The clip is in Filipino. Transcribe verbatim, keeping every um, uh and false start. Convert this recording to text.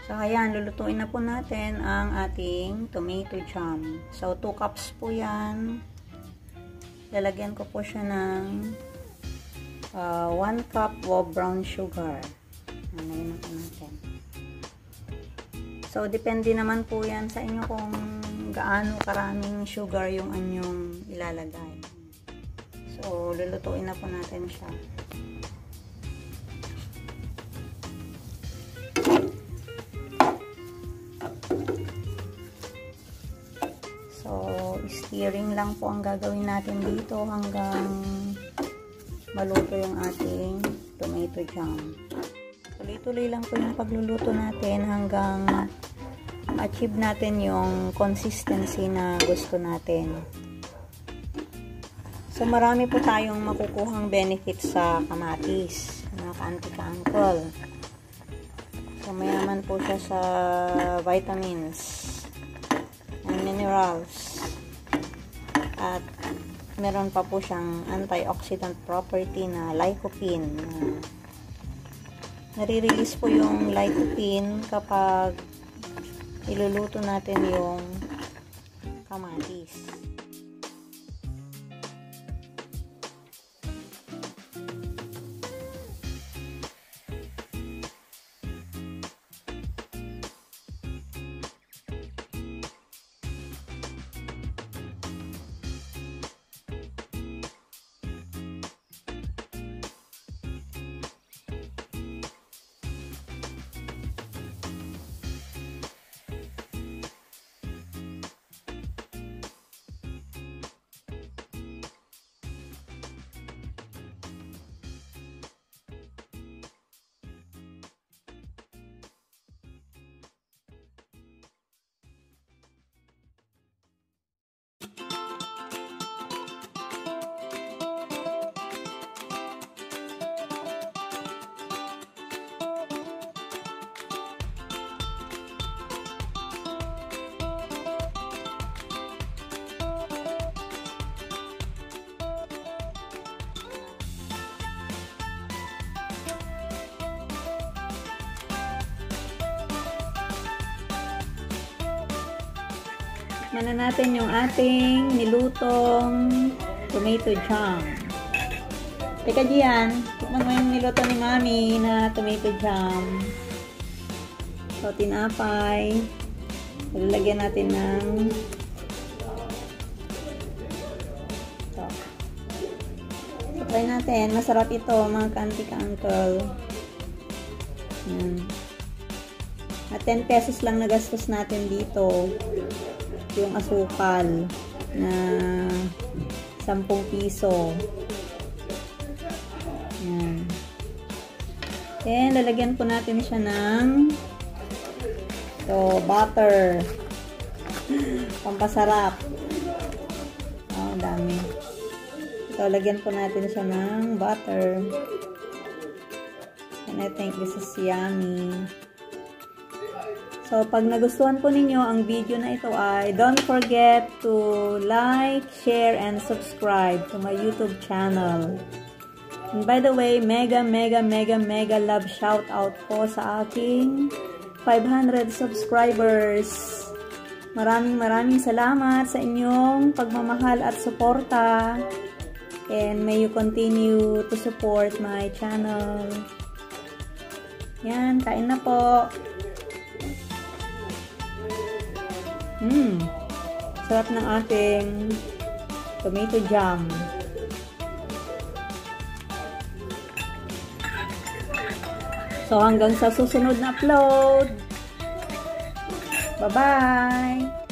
So, ayan, lulutuin na po natin ang ating tomato jam. So, two cups po yan. Lalagyan ko po siya ng uh, one cup of brown sugar. Ano po natin. So, depende naman po yan sa inyo kung gaano karaming sugar yung anyong ilalagay. So, lulutuin na po natin siya. So, stirring lang po ang gagawin natin dito hanggang maluto yung ating tomato jam. Tuloy-tuloy lang po yung pagluluto natin hanggang ma-achieve natin yung consistency na gusto natin. So, marami po tayong makukuhang benefits sa kamatis, mga ka-auntie-ka-uncle. So, mayaman po siya sa vitamins and minerals. At meron pa po siyang antioxidant property na lycopene. Nare-release po yung lycopene kapag iluluto natin yung kamatis. Tikman na natin yung ating nilutong tomato jam. Teka diyan, tikman mo yung niluto ni Mami na tomato jam. So, tinapay. Lalagyan natin ng ito. So, try natin. Masarap ito, mga ka-auntie ka-uncle. Yan. At ten pesos lang nagastos natin dito. Yung asukal na sampung piso. Yan. Then, lalagyan po natin siya ng so, butter. Pampasarap. Oh, dami. So, lagyan po natin siya ng butter. And I think this is yummy. So, pag nagustuhan po ninyo ang video na ito ay don't forget to like, share, and subscribe to my YouTube channel. And by the way, mega, mega, mega, mega love shout out po sa aking five hundred subscribers. Maraming maraming salamat sa inyong pagmamahal at suporta. And may you continue to support my channel. Yan, kain na po. Hmm, sarap ng ating tomato jam. So, hanggang sa susunod na upload. Bye-bye!